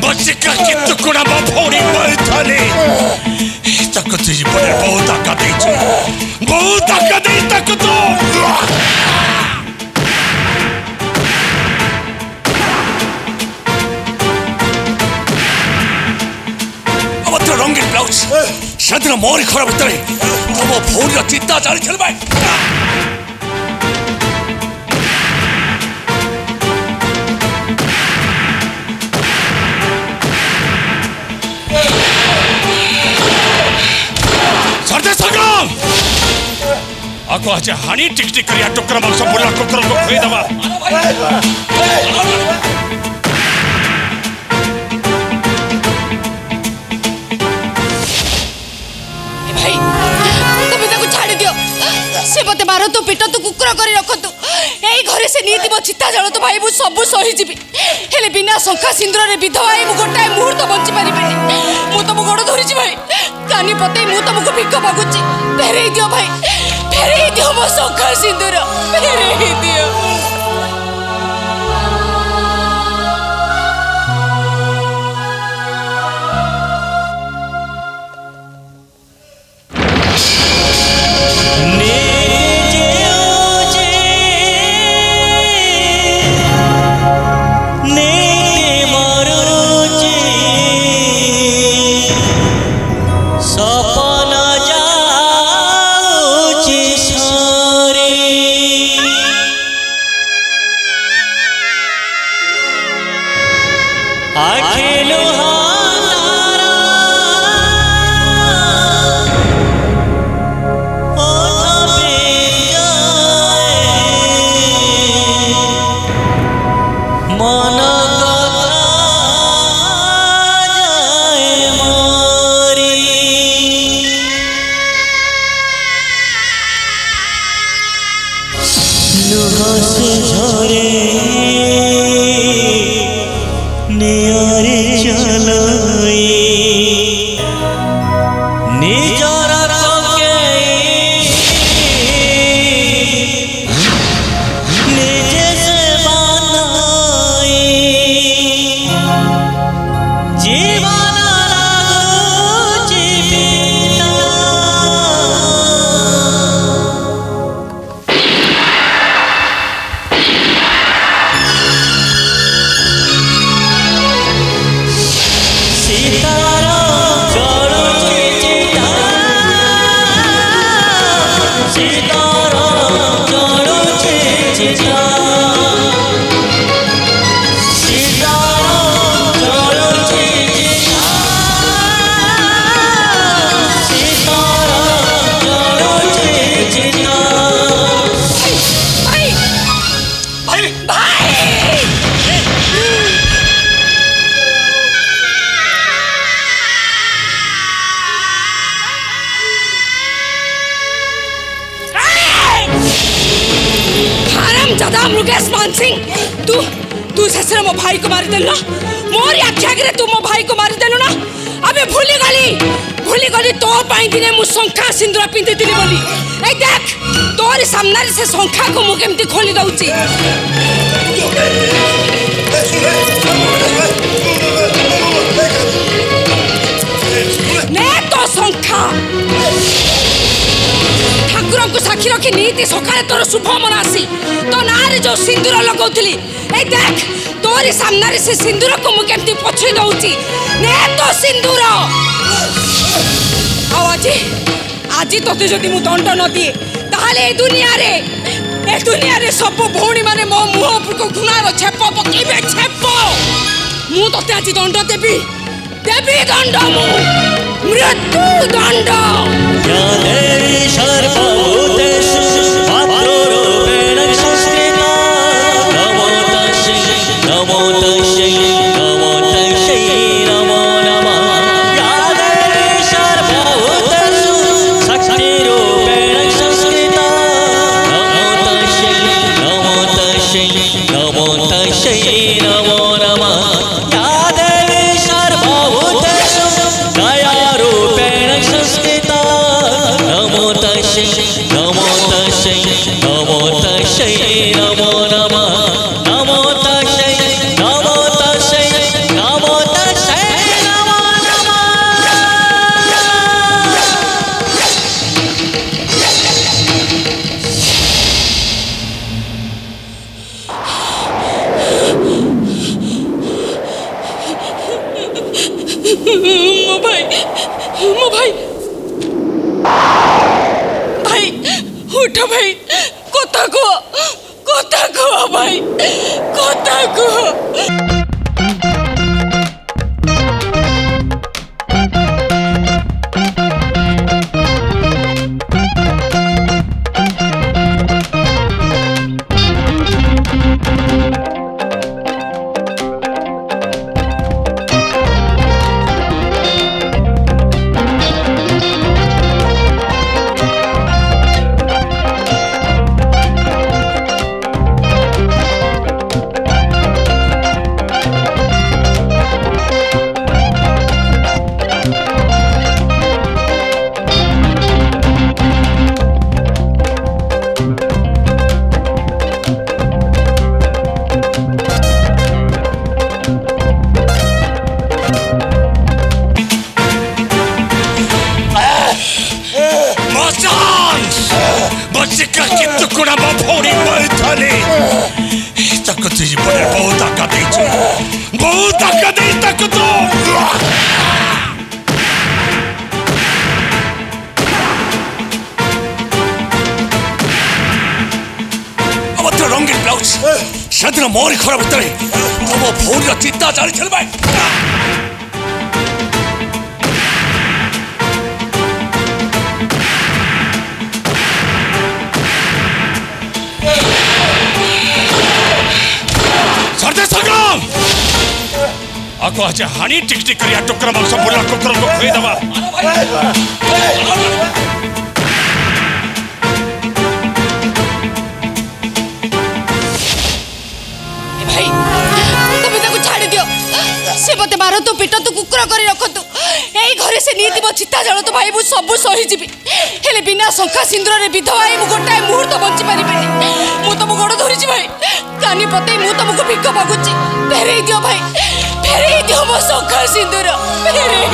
बचिका की टुकड़ा मो भौणी मरथले तक तुझ पर बहुत ताकत दे तक तो अब तो रंगीन ब्लाउज सेदिन मोरी घर भितर तुम भौणी चिंता जानी छल भाई ako aja hani tik-tik kari atuk kerama sempurna kukur ko khoi daba भाई तबे ताको छाड़ी दियो से मते मारो तो पिटो तो कुकुर करी रखतु एई घरे से नीति मो चित्ता जळ तो भाई मु सब सही जीबी हेले बिना शंका सिंदूर रे विधवा मु गोटाए मुहूर्त बंची पारिबेनी मु तो मो गोड़ धरिछि भाई कानी पते मु तुमको भिक्क मागुछि फेरे दियो भाई फेरे दियो मो शंका सिंदूर फेरे दियो तू ससुर मो भाई को मारी देलु मोर आख्या रे तू मो भाई को मारी देलु ना अबे भूली गली तो पाई दिने मु शंखा सिंदूर पिंदी दिली बोली ए देख तोर सामने से शंखा को मु केमती खोली दउची ने तो शंखा ठाकुर को साक्षी रखी नीति सकाळे तोर शुभ मनासी तो नारे जो सिंदूर लगौतली ए देख तोरी सामने से सिंदूर को मु केमती पछई दउची ने तो सिंदूर आज तोते जदि मु दंड न दिए ताहाले ए दुनिया रे सब भौणी माने मो मुह को घुनार छेप पकेबे छेप मु तोते आज दंड देबी दंड मु मृत्यु दंड या देवी सर्वभूतेषु पात्रोरूपेण संस्थिता नमो तस्यै नमो नमः या देवी सर्वभूतेषु शक्तिरूपेण संस्थिता नमो तस्यै नमो नमः या देवी सर्वभूतेषु दयारूपेण संस्थिता नमो तस्यै नमो नमः नमो तस्यै नमो तस्यै मो भाई भाई उठ भाई कथा को भाई कथा को रंगीन ब्लाउज से मोरी खरा भितर तुम भौर चिंता जानी चल भाई संग्राम आको आज हानि टिक टिक करिया टुकड़ा मांस बोला कुकर को खई दवा भाई तुम ताको छाड़ी दियो से मते मारो तो पिट तो कुकर करी रख तू एई घरे से नीति बो चित्ता जळ तो भाई बु सब सही जीबी हेले बिना शंका सिंदूर रे विधवा आई मु गोटाए मुहूर्त बंची परिबे मु तो गोड़ धरिछि भाई कानी पते मु तुमको भिख मागुछि फेरे दियो भाई फेरे दियो मो शंका सिंदूर फेरे